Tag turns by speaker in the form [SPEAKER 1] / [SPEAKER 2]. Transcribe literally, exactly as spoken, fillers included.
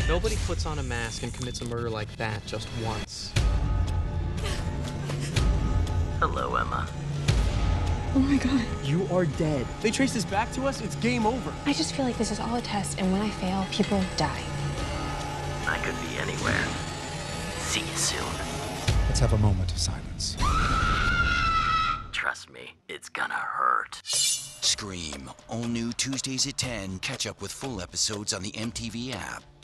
[SPEAKER 1] Nobody puts on a mask and commits a murder like that just once.
[SPEAKER 2] Hello, Emma.
[SPEAKER 3] Oh my god.
[SPEAKER 4] You are dead. They trace this back to us, it's game over.
[SPEAKER 3] I just feel like this is all a test, and when I fail, people die.
[SPEAKER 2] I could be anywhere. See you soon.
[SPEAKER 5] Let's have a moment of silence.
[SPEAKER 2] Trust me, it's gonna hurt.
[SPEAKER 6] Scream, all new Tuesdays at ten. Catch up with full episodes on the M T V app.